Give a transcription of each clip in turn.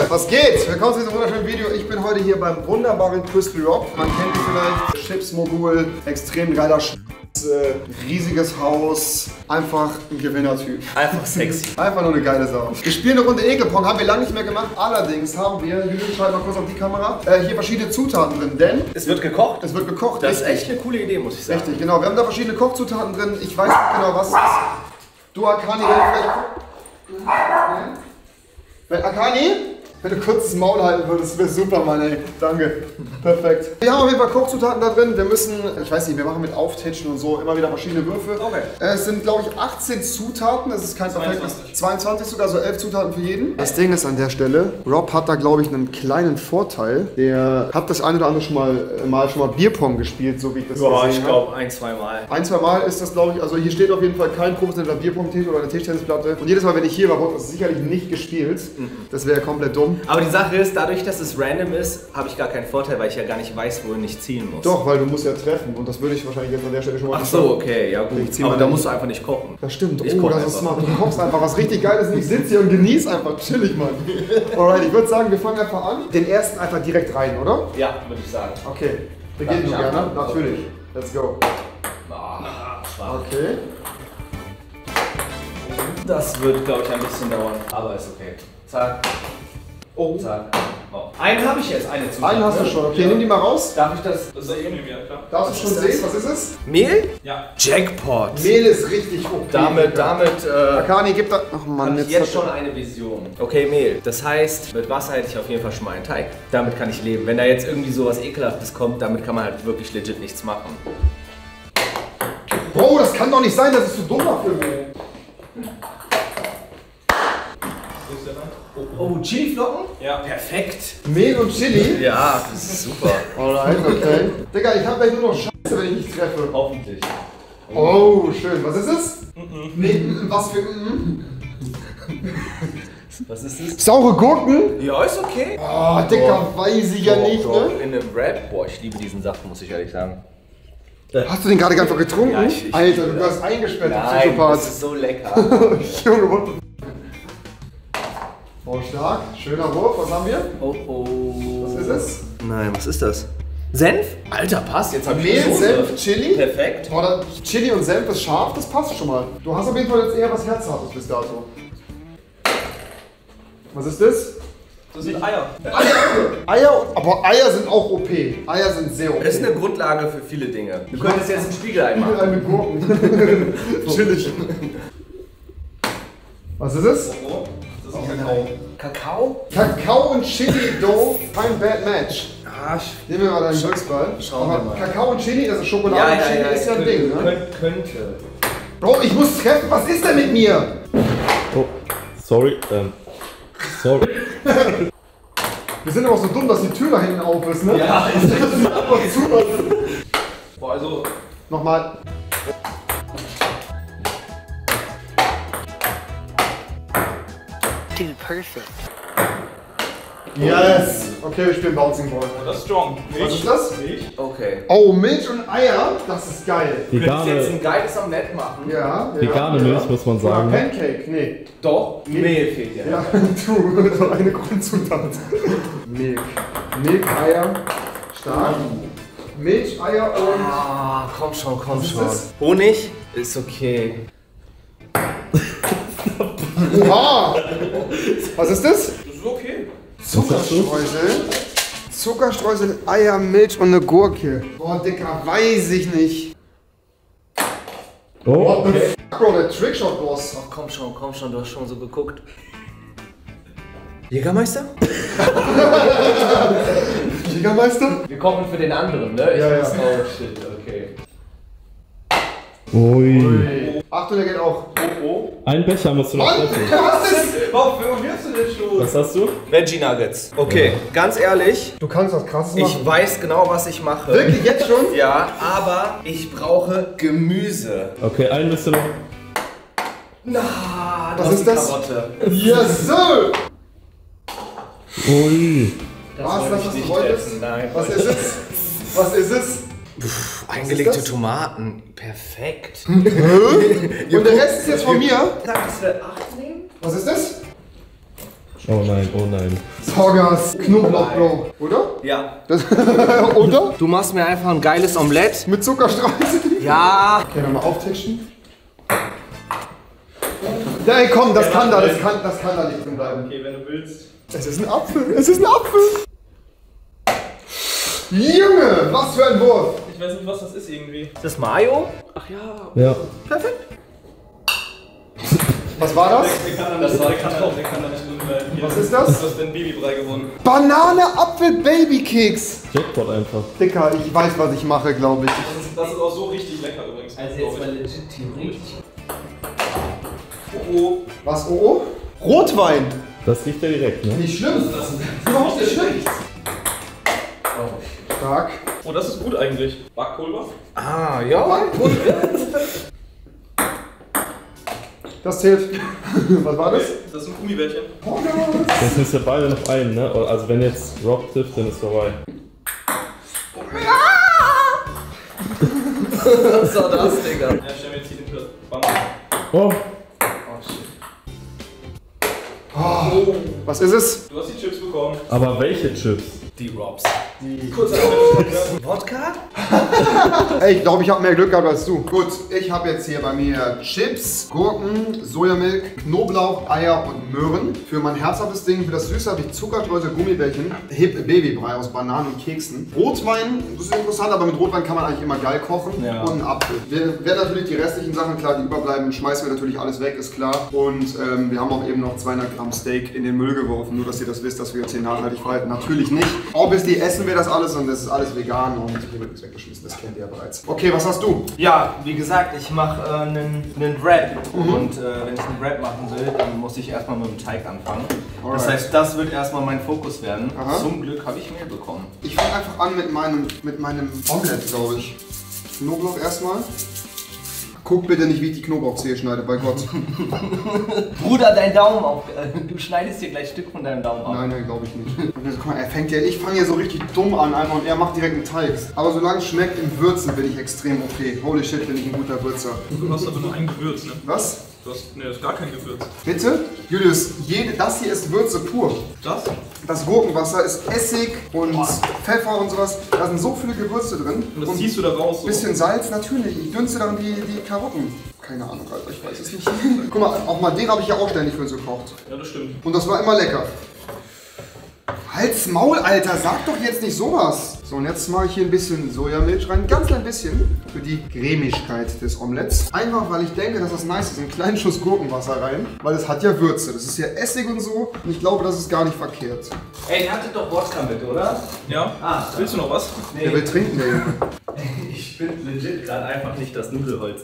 Was geht? Willkommen zu diesem wunderschönen Video. Ich bin heute hier beim wunderbaren Crispy Rob. Man kennt ihn vielleicht. Chips-Mogul, extrem geiler riesiges Haus, einfach ein Gewinnertyp. Einfach sexy. Einfach nur eine geile Sau. Wir spielen eine Runde Ekelpong, haben wir lange nicht mehr gemacht. Allerdings haben wir, Julian, schreib mal kurz auf die Kamera, hier verschiedene Zutaten drin, denn... Es wird gekocht? Es wird gekocht, das ist echt eine coole Idee, muss ich sagen. Richtig, genau. Wir haben da verschiedene Kochzutaten drin. Ich weiß nicht genau, was es ist. Du, Akani, wenn du kurz das Maul halten würdest, wäre super, Mann, ey. Danke. Perfekt. Wir haben auf jeden Fall Kochzutaten da drin. Wir müssen, ich weiß nicht, wir machen mit Auftitschen und so immer wieder verschiedene Würfe. Okay. Es sind, glaube ich, 18 Zutaten. Das ist kein perfektes. 22 sogar, so 11 Zutaten für jeden. Das Ding ist an der Stelle, Rob hat da, glaube ich, einen kleinen Vorteil. Der hat das eine oder andere schon mal Bierpong gespielt, so wie ich das gesehen habe. Ich glaube, ein, zwei Mal. Ein, zwei Mal ist das, glaube ich, also hier steht auf jeden Fall kein professioneller Bierpong-Tisch oder eine Tischtennisplatte. Und jedes Mal, wenn ich hier war, wurde das sicherlich nicht gespielt. Das wäre komplett dumm. Aber die Sache ist, dadurch, dass es random ist, habe ich gar keinen Vorteil, weil ich ja gar nicht weiß, wohin ich ziehen muss. Doch, weil du musst ja treffen und das würde ich wahrscheinlich jetzt an der Stelle schon mal. Ach so, okay, ja gut. Aber da musst du einfach nicht kochen. Das stimmt. Oh, das ist smart. Du kochst einfach was richtig Geiles und ich sitze hier und genieße einfach chillig, Mann. Alright, ich würde sagen, wir fangen einfach an. Den ersten einfach direkt rein, oder? Ja, würde ich sagen. Okay. Beginnen du gerne? Natürlich. Let's go. Okay. Das wird, glaube ich, ein bisschen dauern, aber ist okay. Zack. Oh. Zack. Oh. Einen habe ich jetzt, eine Zutat. Einen hast du schon, okay, nimm die mal raus. Darf ich das sehen? Ja, klar. Darfst du schon sehen, was ist es? Mehl? Ja. Jackpot. Mehl ist richtig okay. Damit, Akani, gib da... Ach Mann, jetzt schon eine Vision. Okay, Mehl. Das heißt, mit Wasser hätte ich auf jeden Fall schon mal einen Teig. Damit kann ich leben. Wenn da jetzt irgendwie sowas Ekelhaftes kommt, damit kann man halt wirklich legit nichts machen. Bro, das kann doch nicht sein, das ist zu dumm für Mehl. Oh, Chiliflocken? Ja. Perfekt. Mehl und Chili? Ja, das ist super. Alright, okay. Digga, ich hab gleich nur noch Scheiße, wenn ich nicht treffe. Hoffentlich. Oh, schön. Was ist es? Nee, was für Was ist das? Saure Gurken? Ja, ist okay. Oh, Digga, weiß ich ja nicht, ne? In einem Rap, boah, ich liebe diesen Saft, muss ich ehrlich sagen. Hast du den gerade einfach getrunken? Ja, ich Alter, du hast eingesperrt, du Nein, Psychopath. das ist so lecker. Junge, what the f***. Oh, stark. Schöner Wurf. Was haben wir? Oh, oh. Was ist es? Nein, was ist das? Senf? Alter, passt. Jetzt hab ich Mehl, Soße. Senf, Chili. Perfekt. Oder Chili und Senf ist scharf, das passt schon mal. Du hast auf jeden Fall jetzt eher was Herzhaftes bis dato. Was ist das? Das sind Eier. Eier, aber Eier sind auch OP. Eier sind sehr OP. Das ist eine Grundlage für viele Dinge. Du könntest jetzt ein Spiegelei machen. Spiegelei mit Gurken. Chillig. Was ist es? Das ist Kakao. Kakao? Kakao und Chili Dough, kein Bad Match. Ah, Nehmen wir mal deinen Glücksball. Schauen wir mal. Kakao und Chili, das ist Schokolade und Chili ist ja ein Ding, ne? Könnte. Bro, ich muss treffen, was ist denn mit mir? Oh, sorry, sorry. Wir sind aber auch so dumm, dass die Tür da hinten auf ist, ne? Ja, das ist einfach super. Boah, also. Nochmal. Dude, perfect. Yes! Okay, wir spielen Bouncing Ball. Oh, das ist strong. Was ist das? Milch. Okay. Oh, Milch und Eier, das ist geil. Du könntest jetzt Vegane, ein geiles Omelett machen. Ja, ja. vegane Milch, muss man Oder sagen. Pancake, nee. Doch, Mehl fehlt dir. Ja, du, so eine Grundzutat. Milch. Milch, Eier, stark. Milch, Eier und... Ah, komm schon, komm ist schon. das? Honig ist okay. Oha! Was ist das? Das ist okay. Zuckerstreusel. Zuckerstreusel, Eier, Milch und eine Gurke. Boah, Dicker, weiß ich nicht. Oh, What the f***, Bro, der Trickshot-Boss. Ach, komm schon, du hast schon so geguckt. Jägermeister? Jägermeister? Wir kochen für den anderen, ne? Ja, ja. Oh shit, okay. ui. Achtung, der geht auch. Oh, Ein Becher musst du noch treffen. Was ist? Warum wirfst du den Schuh? Was hast du? Veggie Nuggets. Okay, ganz ehrlich, Du kannst was Krasses machen. ich weiß genau, was ich mache. Wirklich, jetzt schon? Ja, aber ich brauche Gemüse. Okay, einen müsst du noch. Na, Was hast ist die das? Karotte. Yes, sir! Ui. Was, wollte was ich du nicht wolltest? essen, nein. Was ist es? Was ist es? Eingelegte das? Tomaten. Perfekt. Und der Rest ist jetzt von mir. Sag, dass wir 8 nehmen? Was ist das? Oh nein, oh nein. Saugas, Knoblauch, Bro. Oder? Ja. Oder? Du machst mir einfach ein geiles Omelett. Mit Zuckerstreifen? Ja. Okay, nochmal auftischen. Ja, ey, komm, das kann da nicht drin bleiben. Okay, wenn du willst. Es ist ein Apfel, es ist ein Apfel. Junge, was für ein Wurf. Ich weiß nicht, was das ist irgendwie. Ist das Mayo? Ach ja. Ja. Was war das? Das war der kann da nicht drin bleiben. Hier. Was ist das? Du hast den Babybrei gewonnen. Banane, Apfel, Babykeks. Jackpot einfach. Dicker, ich weiß, was ich mache, glaube ich. Das ist auch so richtig lecker übrigens. Also jetzt mal legit theoretisch. Oh, Was, oh? Rotwein. Das riecht ja direkt, ne? Nicht schlimm. Überhaupt nicht schlimm. Stark. oh, das ist gut eigentlich. Backpulver? Ah, ja. Das zählt. Was war das? Das sind Gummibärchen. Jetzt müsst ihr beide noch einen, ne? Also wenn jetzt Rob trifft, dann ist vorbei. Was war das, Digga? Ja, stell mir jetzt hier den Platz. Bam. Oh! Oh, was ist es? Du hast die Chips bekommen. Aber welche Chips? Die Robs. Kurz Wodka? Ey, ich glaube, ich habe mehr Glück gehabt als du. Gut, ich habe jetzt hier bei mir Chips, Gurken, Sojamilk, Knoblauch, Eier und Möhren. Für mein herzhaftes Ding, für das Süße habe ich Zuckerstreusel, Gummibärchen, Babybrei aus Bananen und Keksen. Rotwein, das ist interessant, aber mit Rotwein kann man eigentlich immer geil kochen. Ja. Und einen Apfel. Wir werden natürlich die restlichen Sachen, klar, die überbleiben, schmeißen wir natürlich alles weg, ist klar. Und wir haben auch eben noch 200 Gramm Steak in den Müll geworfen, nur dass ihr das wisst, dass wir uns hier nachhaltig verhalten. Natürlich nicht. Obviously essen wir das alles und das ist alles vegan und hier wird nichts weggeschmissen, das kennt ihr ja bereits. Okay, was hast du? Ja, wie gesagt, ich mache einen Wrap. Und wenn ich einen Wrap machen will, dann muss ich erstmal mit dem Teig anfangen. Das Alright. heißt, das wird erstmal mein Fokus werden. Aha. Zum Glück habe ich Mehl bekommen. Ich fange einfach an mit meinem Omelette, glaube ich. Knoblauch erstmal. Guck bitte nicht, wie ich die Knoblauchzehe schneide, bei Gott. Bruder, dein Daumen auf. Du schneidest dir gleich ein Stück von deinem Daumen ab. Nein, glaube ich nicht. Und jetzt, guck mal, ich fange ja so richtig dumm an einfach und er macht direkt einen Teig. Aber solange es schmeckt im Würzen, bin ich extrem okay. Holy shit, bin ich ein guter Würzer. Du hast aber nur ein Gewürz, ne? Was? Du hast, ne, das ist gar kein Gewürz. Bitte? Julius, das hier ist Würze pur. Das? Das Gurkenwasser ist Essig und Pfeffer und sowas. Da sind so viele Gewürze drin. Und das ziehst du da raus so? Bisschen Salz, natürlich. Ich dünste dann die Karotten. Keine Ahnung, Alter, ich weiß es nicht. Guck mal, auch Madeira habe ich ja auch ständig für uns gekocht. Ja, das stimmt. Und das war immer lecker. Halt's Maul, Alter, sag doch jetzt nicht sowas. So, und jetzt mache ich hier ein bisschen Sojamilch rein, ganz klein bisschen, für die Cremigkeit des Omelettes. Einfach, weil ich denke, dass das nice ist, einen kleinen Schuss Gurkenwasser rein, weil es hat ja Würze. Das ist ja Essig und so und ich glaube, das ist gar nicht verkehrt. Ey, ihr hattet doch Wodka mit, oder? Ja? Ah, Willst du noch was? Der will trinken, der Junge. Ich bin legit gerade einfach nicht das Nudelholz.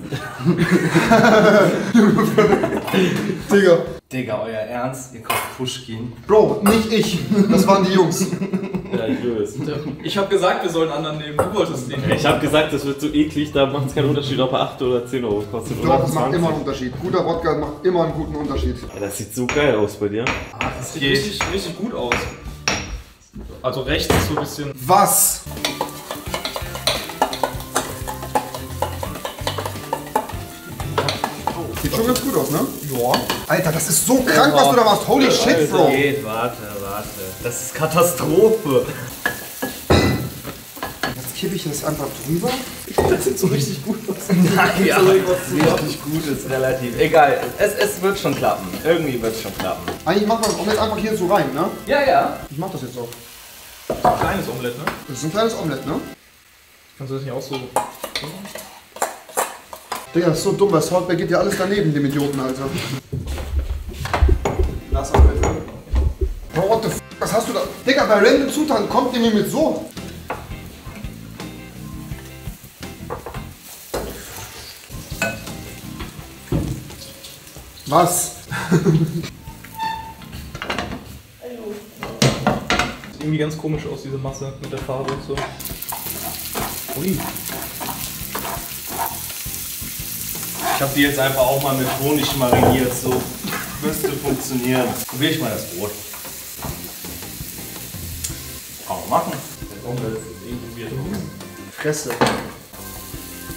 Digga. Digga, euer Ernst? Ihr kocht Pushkin. Bro, nicht ich. Das waren die Jungs. Ja, Julius. Ich hab gesagt, wir sollen einen anderen nehmen. Du wolltest den. Ich hab gesagt, das wird so eklig, da macht es keinen Unterschied, ob er 8 oder 10 Euro kostet. Doch, Oder das macht 20. immer einen Unterschied. Guter Wodka macht immer einen guten Unterschied. Das sieht so geil aus bei dir. Das sieht richtig gut aus. Also rechts ist so ein bisschen. Was? Sieht schon ganz gut aus, ne? Ja. Alter, das ist so krank, was du da machst. Holy shit, Bro. Geht, warte. Das ist Katastrophe. Jetzt kippe ich das einfach drüber. Das sieht so richtig gut aus. Nein, ja, richtig gut ist relativ. Egal, es wird schon klappen. Irgendwie wird es schon klappen. Eigentlich macht man das Omelette einfach hier so rein, ne? Ja. Ich mach das jetzt auch. Ein kleines Omelett, ne? Das ist ein kleines Omelette, ne? Kannst du das nicht auch so. Digga, das ist so dumm, bei Saltback geht ja alles daneben, dem Idioten, Alter. Lass mal bitte. Bro, what the f***, was hast du da? Digga, bei random Zutaten kommt ihr mir mit so. Was? Sieht irgendwie ganz komisch aus, diese Masse mit der Farbe und so. Ui. Ich habe die jetzt einfach auch mal mit Honig mariniert, so müsste funktionieren. Probier ich mal das Brot. Kann man machen. Das Omelett ist irgendwie weird. Fresse.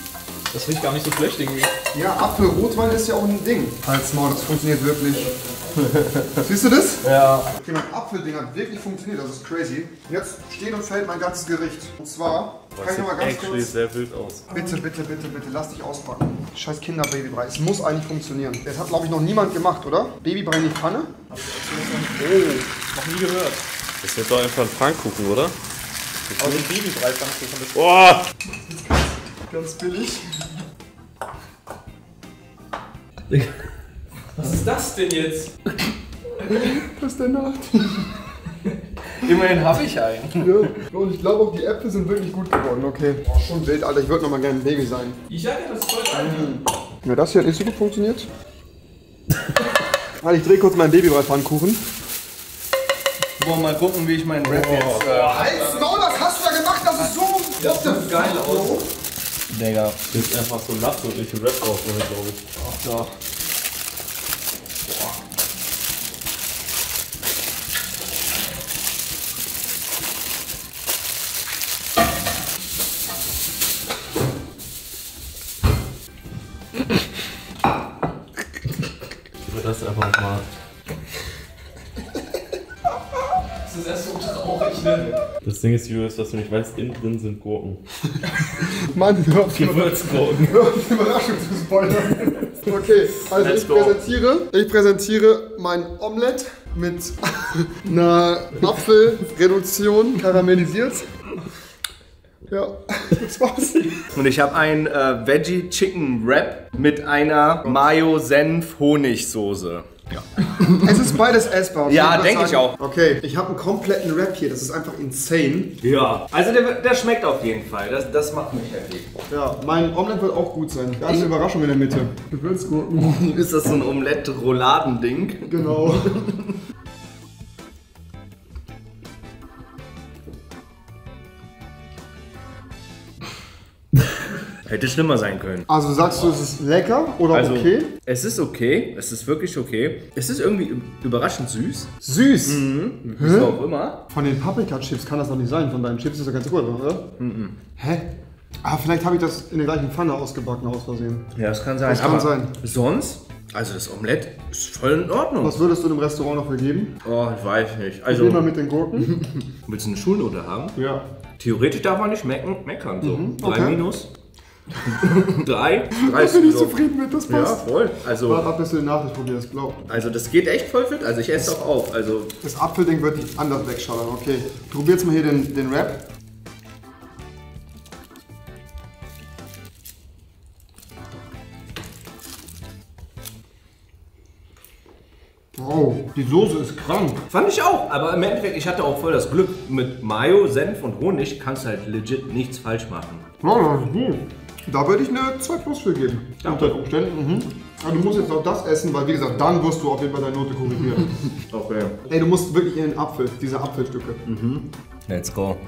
Das riecht gar nicht so schlecht irgendwie. Ja, Apfel-Rotwein ist ja auch ein Ding. Halt's Maul, das funktioniert wirklich. Siehst du das? Ja. Okay, mein Apfelding hat wirklich funktioniert, das ist crazy. Jetzt steht und fällt mein ganzes Gericht. Und zwar, kann ich noch mal ganz Actually kurz... sehr wild aus. Bitte, lass dich auspacken. Scheiß Kinderbabybrei, es muss eigentlich funktionieren. Das hat, glaube ich, noch niemand gemacht, oder? Babybrei in die Pfanne? Oh, noch nie gehört. Das wird doch einfach ein Pfannkuchen, oder? Aber so ein Babybrei-Pfannkuchen ist... Boah! Ganz billig. Was ist das denn jetzt? Das ist der Nacht. Immerhin habe ich einen. Ja, und ich glaube auch, die Äpfel sind wirklich gut geworden, okay. Oh, schon wild, Alter, ich würde noch mal gerne ein Baby sein. Ich sag ja, das ist voll geil. Ja, das hier hat nicht so gut funktioniert. Warte, ich drehe kurz meinen Babybrei-Pfannkuchen. Boah, mal gucken, wie ich meinen Rap jetzt... Halt's Maul, was hast du da gemacht? Das ist so... Das sieht geil aus. Digga. Das ist einfach so nass und ich Rap drauf, glaube ich. Ach doch. Ich würde das einfach mal. Das ist erst so traurig, ne? Das Ding ist, Julius, dass du nicht weißt, innen drin sind Gurken. Mann, hör auf, Gewürzgurken. hör auf, die Überraschung zu spoilern. Okay, also ich präsentiere mein Omelett mit einer Apfelreduktion karamellisiert. Ja, das war's. Und ich habe ein Veggie Chicken Wrap mit einer Mayo-Senf-Honigsoße. Ja. Es ist beides essbar. Ja, würde denke ich sagen. auch. Okay, ich habe einen kompletten Wrap hier, das ist einfach insane. Ja. Also der schmeckt auf jeden Fall. Das macht mich happy. Ja, mein Omelett wird auch gut sein. Da ist eine Überraschung in der Mitte. Gewürzgurken. Ist das so ein Omelette-Rouladen-Ding? Genau. Hätte schlimmer sein können. Also sagst du, es ist lecker oder okay? Es ist okay. Es ist wirklich okay. Es ist irgendwie überraschend süß. Süß. Wieso auch immer. Von den Paprika-Chips kann das doch nicht sein. Von deinen Chips ist das ganz gut, oder? Hä? Ah, vielleicht habe ich das in der gleichen Pfanne ausgebacken aus Versehen. Ja, das kann sein. Das kann sein. Sonst, also das Omelett ist voll in Ordnung. Was würdest du dem Restaurant noch vergeben? Oh, ich weiß nicht. Also Also, mal mit den Gurken. willst du eine Schulnote haben? Ja. Theoretisch darf man nicht meckern. So. 3 okay. minus. 3 Da bin ich zufrieden mit, das Ja, passt. voll. Also, Warte ab, bis du den Nachtisch probierst, glaub. also das geht echt voll fit. Also ich esse auch auf. Also Das Apfelding wird dich anders wegschallern, okay. Ich probier jetzt mal hier den Wrap. Wow, die Soße ist krank. fand ich auch. Aber im Endeffekt, ich hatte auch voll das Glück. Mit Mayo, Senf und Honig kannst du halt legit nichts falsch machen. Ja, das ist gut. Da würde ich eine 2 plus für geben. Danke. Unter Umständen. Aber du musst jetzt auch das essen, weil wie gesagt, dann wirst du auf jeden Fall deine Note korrigieren. Okay. Ey, du musst wirklich in den Apfel, diese Apfelstücke. Let's go.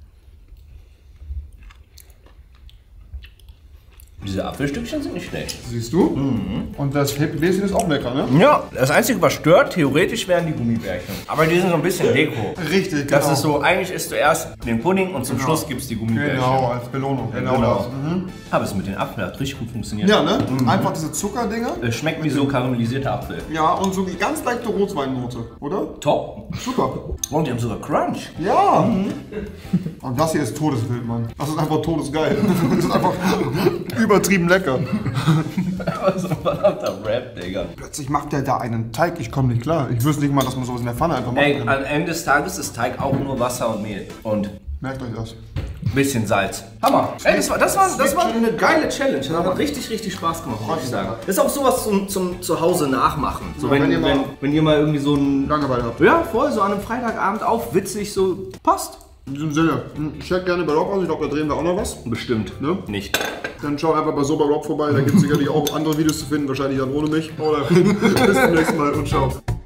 Diese Apfelstückchen sind nicht schlecht. Siehst du? Und das Bläschen ist auch lecker, ne? Ja, das Einzige, was stört, theoretisch wären die Gummibärchen. Aber die sind so ein bisschen Deko. Richtig, genau. Das ist so, eigentlich isst du erst den Pudding und zum Schluss gibt's die Gummibärchen. Genau, als Belohnung. Genau, Genau. das. Aber es mit den Apfel hat richtig gut funktioniert. Ja, ne? Einfach diese Zuckerdinger. Es schmeckt wie so karamellisierter Apfel. Ja, und so die ganz leichte Rotweinnote, oder? Top. Super. Und die haben sogar Crunch. Ja. Und das hier ist todeswild, Mann. Das ist einfach todesgeil. Das ist einfach übertrieben lecker. Also verdammter Rap, Digga. Plötzlich macht der da einen Teig. Ich komme nicht klar. Ich wüsste nicht mal, dass man sowas in der Pfanne einfach machen Ey, kann. am Ende des Tages ist Teig auch nur Wasser und Mehl. Und Merkt euch das. ein bisschen Salz. Hammer. Ey, das war eine geile Challenge. Das hat richtig, richtig Spaß gemacht, muss ich sagen. Das ist auch sowas zum Zuhause nachmachen. So, Ja, wenn ihr mal irgendwie so ein... Langeweile habt. Ja, voll, so an einem Freitagabend auf, witzig, so passt. In diesem Sinne, check gerne bei Rob aus. Ich glaube, da drehen wir auch noch was. Bestimmt. Ne? Nicht. Dann schau einfach bei So bei Rob vorbei. Da gibt es sicherlich auch andere Videos zu finden. Wahrscheinlich dann ohne mich. Oder bis zum nächsten Mal und ciao.